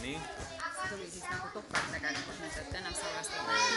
nii. see tuli siis nagu topelt tegelikult nüüd, et ennem salvestati